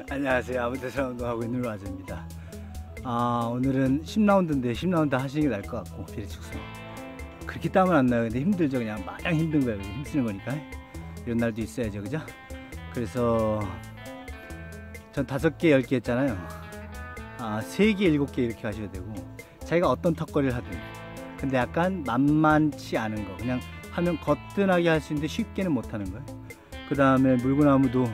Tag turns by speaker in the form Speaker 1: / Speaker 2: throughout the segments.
Speaker 1: 안녕하세요. 아무데나 운동하고 있는 로아즈입니다. 오늘은 10라운드인데 10라운드 하시는 게 나을 것 같고, 비례축소 그렇게 땀은 안 나요. 근데 힘들죠. 그냥 마냥 힘든 거예요. 힘쓰는 거니까. 이런 날도 있어야죠, 그죠? 그래서 전 5개 10개 했잖아요. 3개 7개 이렇게 하셔야 되고, 자기가 어떤 턱걸이를 하든, 근데 약간 만만치 않은 거, 그냥 하면 거뜬하게 할 수 있는데 쉽게는 못 하는 거예요. 그 다음에 물구나무도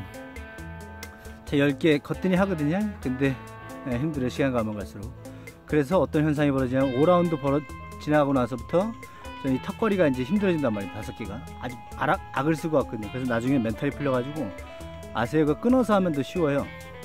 Speaker 1: 제 10개 거뜬히 하거든요. 근데 힘들어요. 시간 가면 갈수록. 그래서 어떤 현상이 벌어지냐면 5라운드 지나고 나서부터 이 턱걸이가 이제 힘들어진단 말이에요. 5개가 아주 악을 쓰고 왔거든요. 그래서 나중에 멘탈이 풀려가지고 아세요? 그 끊어서 하면 더 쉬워요.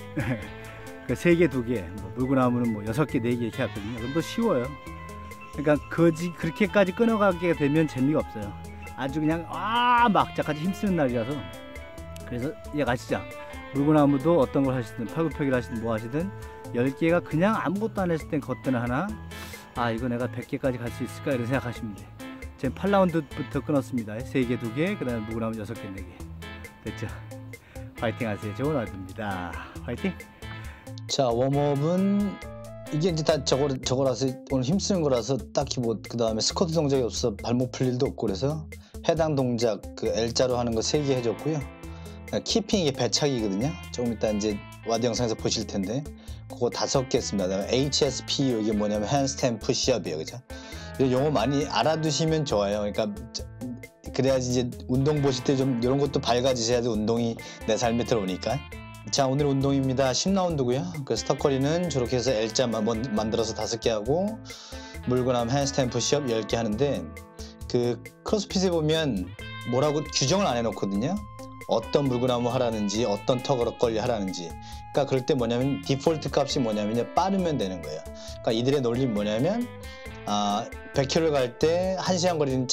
Speaker 1: 그 3개 2개 뭐 물구나무는 뭐 6개 4개 이렇게 하거든요. 그럼 더 쉬워요. 그러니까 그렇게까지 끊어가게 되면 재미가 없어요. 아주 그냥 막자까지 힘쓰는 날이라서. 그래서 이해가시죠? 물구나무도 어떤 걸 하시든 팔굽혀기를 하시든 뭐 하시든 10개가 그냥 아무것도 안 했을 땐 거뜬 하나, 이거 내가 100개까지 갈 수 있을까 이런 생각하시면 돼. 지금 8라운드부터 끊었습니다. 3개 2개, 그 다음에 물구나무 6개 4개 됐죠? 파이팅 하세요. 좋은 하루입니다. 파이팅.
Speaker 2: 자, 웜업은 이게 이제 다 저거라서 오늘 힘쓰는 거라서 딱히 뭐 그 다음에 스쿼트 동작이 없어서 발목 풀 일도 없고, 그래서 해당 동작 그 L자로 하는 거 3개 해줬고요. 키핑 이게 배차기거든요. 조금 이따 이제 와드 영상에서 보실 텐데 그거 5개 했습니다. 그다음에 HSP 이게 뭐냐면 핸스탠드 푸시업이에요, 그죠? 이런 용어 많이 알아두시면 좋아요. 그러니까 그래야지 이제 운동 보실 때 좀 이런 것도 밝아지셔야지 운동이 내 삶에 들어오니까. 자, 오늘 운동입니다. 10라운드고요. 그래서 턱걸이는 저렇게 해서 L자 만들어서 5개 하고, 물구나무 핸스탠드 푸시업 10개 하는데, 그 크로스핏에 보면 뭐라고 규정을 안 해놓거든요. 어떤 물구나무 하라는지, 어떤 턱걸이 하라는지. 그러니까 그럴 때 뭐냐면 디폴트 값이 뭐냐면 빠르면 되는 거예요. 그러니까 이들의 논리는 뭐냐면 100km 갈 때 1시간 걸리는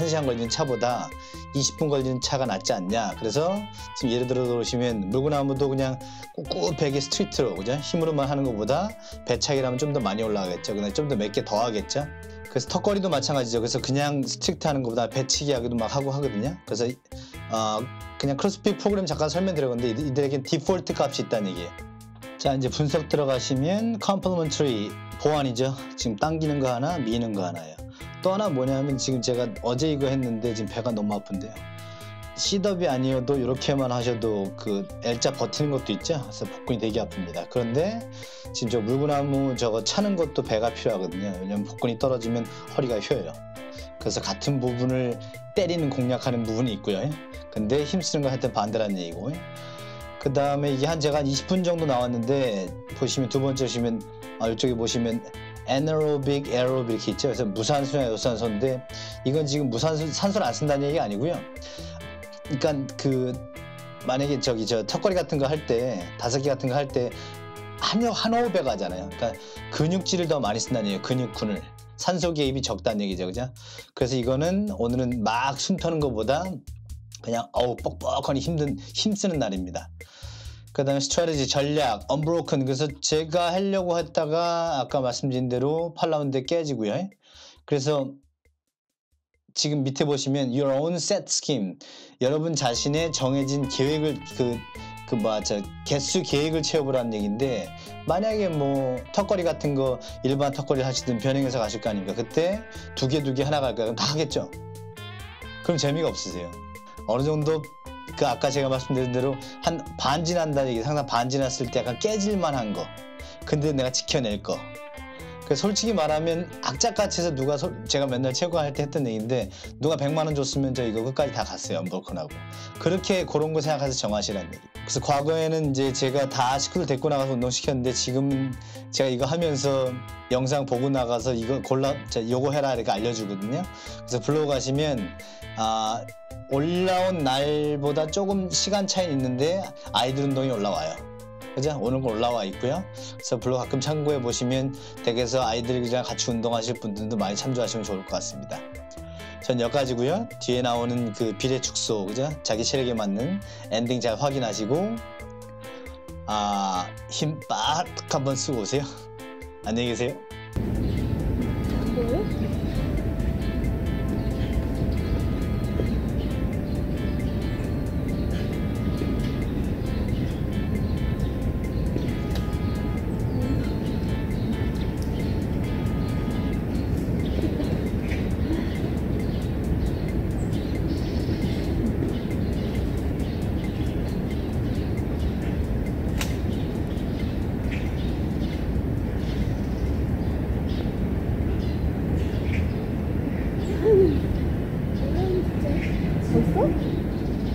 Speaker 2: 차보다 20분 걸리는 차가 낫지 않냐. 그래서 지금 예를 들어 보시면 물구나무도 그냥 꿋꿋하게 스트리트로, 그죠? 힘으로만 하는 것보다 배차기라면 좀 더 많이 올라가겠죠. 그다음에 좀 더 몇 개 더 하겠죠. 그래서 턱걸이도 마찬가지죠. 그래서 그냥 스트릭트 하는 것보다 배치기 하기도 막 하고 하거든요. 그래서 그냥 크로스핏 프로그램 잠깐 설명드렸는데 이들에겐 디폴트 값이 있다는 얘기예요. 자, 이제 분석 들어가시면 컴플리먼터리 보완이죠. 지금 당기는 거 하나, 미는 거 하나예요. 또 하나 뭐냐면 지금 제가 어제 이거 했는데 지금 배가 너무 아픈데요. 셋업이 아니어도 이렇게만 하셔도 그 L자 버티는 것도 있죠. 그래서 복근이 되게 아픕니다. 그런데 지금 저 물구나무 저거 차는 것도 배가 필요하거든요. 왜냐면 복근이 떨어지면 허리가 휘어요. 그래서 같은 부분을 때리는 공략하는 부분이 있고요. 근데 힘쓰는 건 하여튼 반대라는 얘기고. 그 다음에 이게 제가 한 20분 정도 나왔는데, 보시면 두 번째 보시면 이쪽에 보시면 anaerobic, aerobic 이렇게 있죠. 그래서 무산소나 요산소인데, 이건 지금 산소를 안 쓴다는 얘기가 아니고요. 그러니까 만약에 저 턱걸이 같은 거 할 때 5개 같은 거 할 때 한 호흡에 가잖아요. 그러니까 근육질을 더 많이 쓴다는 얘기예요. 근육군을. 산소 개입이 적다는 얘기죠, 그죠? 그래서 이거는 오늘은 막 숨 터는 것보다 그냥 뻑뻑하니 힘쓰는 날입니다. 그 다음에 스트래티지, 전략, 언브로큰. 그래서 제가 하려고 했다가 아까 말씀드린 대로 8라운드에 깨지고요. 그래서 지금 밑에 보시면 your own set scheme, 여러분 자신의 정해진 계획을 개수 계획을 채워보라는 얘기인데, 만약에 뭐 턱걸이 같은 거 일반 턱걸이 하시든 변형해서 가실 거 아닙니까? 그때 2개 하나 갈까요? 그럼 다 하겠죠? 그럼 재미가 없으세요. 어느 정도 아까 제가 말씀드린 대로 한 반 지난다는 얘기, 항상 반 지났을 때 약간 깨질만한 거, 근데 내가 지켜낼 거. 솔직히 말하면 악착같이 해서 제가 맨날 체육관 할 때 했던 얘기인데, 누가 100만원 줬으면 저 이거 끝까지 다 갔어요. 언브로큰하고. 그렇게 그런 거 생각해서 정하시라는 얘기. 그래서 과거에는 이제 제가 다 식구들 데리고 나가서 운동시켰는데, 지금은 제가 이거 하면서 영상 보고 나가서 이거 요거 해라 이렇게 알려주거든요. 그래서 블로그 가시면 올라온 날보다 조금 시간 차이 있는데 아이들 운동이 올라와요. 그죠? 오늘 거 올라와 있고요. 그래서 블로그 가끔 참고해 보시면 댁에서 아이들이랑 같이 운동하실 분들도 많이 참조하시면 좋을 것 같습니다. 전 여기까지고요. 뒤에 나오는 그 비례축소, 그죠? 자기 체력에 맞는 엔딩 잘 확인하시고 힘 빡 한번 쓰고 오세요. 안녕히 계세요.